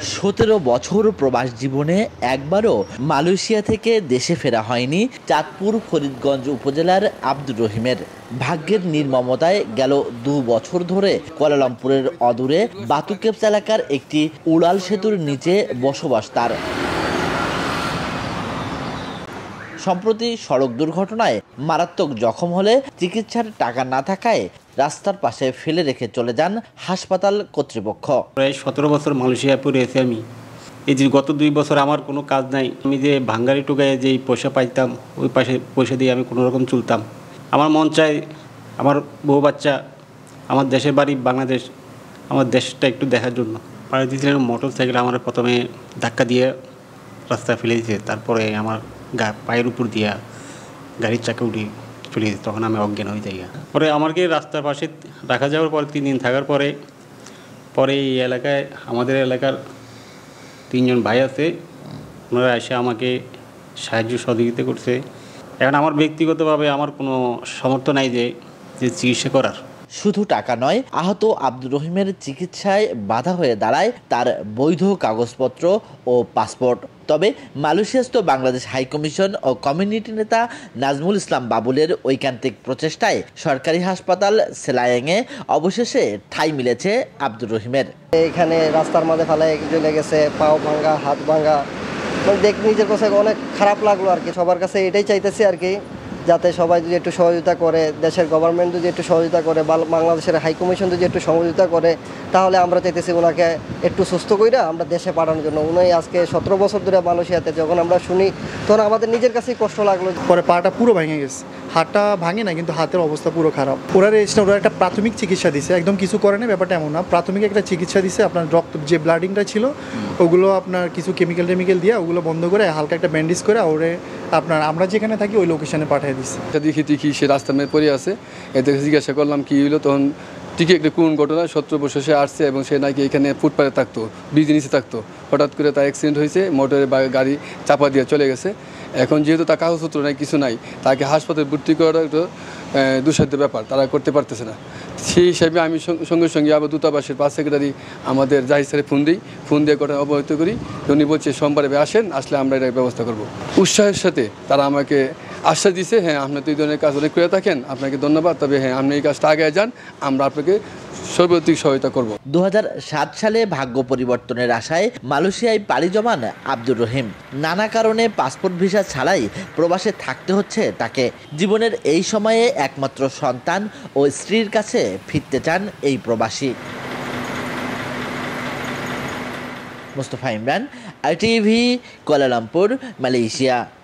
17 বছর প্রবাস জীবনে একবারও মালয়েশিয়া থেকে দেশে ফেরা হয়নি চাঁদপুর ফরিদগঞ্জ উপজেলার আব্দুর রহিমের। ভাগ্যের নির্মমতায় গেল 2 বছর ধরে কুয়ালালামপুরের অদূরে বাতুকেপস এলাকার একটি উড়াল সেতুর নিচে বসবাস তার। সম্প্রতি সড়ক দুর্ঘটনায় মারাত্মক জখম হলে চিকিৎসার টাকা না থাকায় রাস্তার পাশে ফেলে রেখে চলে যান হাসপাতাল কর্তৃপক্ষ। প্রায় 17 বছর মালয়েশিয়ায় পড়ে আছি আমি। এই যে গত 2 বছর আমার কোনো কাজ নাই। আমি যে ভাঙ্গারি টুকায় যেই পয়সা পাইতাম ওই পয়সা দিয়ে আমি কোনো রকম চলতাম। আমার মন চাই আমার বউ বাচ্চা, আমার দেশের বাড়ি বাংলাদেশ, আমার দেশটা একটু দেখার জন্য। পাড়ে দিয়েছিলেন মোটর সাইকেল, আমার প্রথমে ধাক্কা দিয়ে রাস্তায় ফেলে দিয়েছে, তারপরে আমার পায়ের উপর দিয়া গাড়ির চাকা উঠে চলে গেছে, তখন আমি অজ্ঞান হয়ে যাই। পরে আমাকে রাস্তার পাশে রাখা যাওয়ার পরে 3 দিন থাকার পরে এই এলাকায় আমাদের এলাকার 3 জন ভাই আছে, ওনারা এসে আমাকে সাহায্য সহযোগিতা করছে। এখন আমার ব্যক্তিগতভাবে আমার কোনো সামর্থ্য নাই যে চিকিৎসা করার। শুধু টাকা নয়, আহত আব্দুর রহিমের চিকিৎসায় বাধা হয়ে দাঁড়ায় তার বৈধ কাগজপত্র ও পাসপোর্ট। তবে মালয়েশিয়াস্থ বাংলাদেশ হাইকমিশন ও কমিউনিটি নেতা নাজমুল ইসলাম বাবুলের ঐকান্তিক প্রচেষ্টায় সরকারি হাসপাতাল সেলায়েংয়ে অবশেষে ঠাঁই মিলেছে আব্দুর রহিমের। এখানে রাস্তার মাঝে ফেলায় চলে গেছে, পাও ভাঙ্গা, হাত ভাঙ্গা, দেখ নিজের কাছে অনেক খারাপ লাগলো আর কি। সবার কাছে এটাই চাইতেছি আর কি, যাতে সবাই যদি একটু সহযোগিতা করে, দেশের গভর্নমেন্ট যদি একটু সহযোগিতা করে, বাংলাদেশের হাইকমিশন যদি একটু সহযোগিতা করে, তাহলে আমরা চাইতেছি ওনাকে একটু সুস্থ করে আমরা দেশে পাঠানোর জন্য। উনি আজকে 17 বছর ধরে মালয়েশিয়াতে, যখন আমরা শুনি তখন আমাদের নিজের কাছেই কষ্ট লাগলো। পরে পাটা পুরো ভেঙে গেছে, হাতটা ভাঙে না কিন্তু হাতের অবস্থা পুরো খারাপ। ওরা একটা প্রাথমিক চিকিৎসা দিছে, একদম কিছু করে না, ব্যাপারটা এমন না। প্রাথমিক একটা চিকিৎসা দিছে, আপনার রক্ত যে ব্লাডিংটা ছিল ওগুলো আপনার কিছু কেমিক্যাল দিয়ে ওগুলো বন্ধ করে হালকা একটা ব্যান্ডেজ করে ওরে আপনার আমরা যেখানে থাকি ওই লোকেশনে পাঠিয়ে দিচ্ছে। দেখি সে রাস্তার মধ্যে পড়ে আছে, এদের জিজ্ঞাসা করলাম কি হইলো, তখন ঠিকই একটা কোন ঘটনা, 17 বছর সে আসছে এবং সে নাকি এখানে ফুটপাতে থাকতো, বিজনেসে থাকতো। হঠাৎ করে তার অ্যাক্সিডেন্ট হয়েছে, মোটরে গাড়ি চাপা দিয়ে চলে গেছে। এখন যেহেতু তার কাগজপত্র নাই, কিছু নাই, তাকে হাসপাতালে ভর্তি করাটা একটু দুঃসাধ্য ব্যাপার, তারা করতে পারতেছে না। সেই হিসাবে আমি সঙ্গে আবার দূতাবাসের 5 সেক্রেটারি আমাদের জাহিদ স্যারে ফোন দিয়ে ঘটনা অবহিত করি। উনি বলছে সোমবারে আসেন, আসলে আমরা এটা ব্যবস্থা করব। উৎসাহের সাথে তারা আমাকে আশ্বাস দিছে, হ্যাঁ আপনি তো এই ধরনের কাজ অনেক করে থাকেন, আপনাকে ধন্যবাদ, তবে হ্যাঁ আপনি এই কাজটা আগে যান, আমরা আপনাকে সর্বাধিক সহায়তা করব। 2007 সালে ভাগ্য পরিবর্তনের আশায় মালয়েশিয়ায় পাড়ি জমান আব্দুর রহিম। নানা কারণে পাসপোর্ট ভিসা ছাড়াই প্রবাসে থাকতে হচ্ছে তাকে। জীবনের এই সময়ে একমাত্র সন্তান ও স্ত্রীর কাছে ফিরতে চান এই প্রবাসী। Mustafa Imran, RTV, Kuala Lumpur, Malaysia.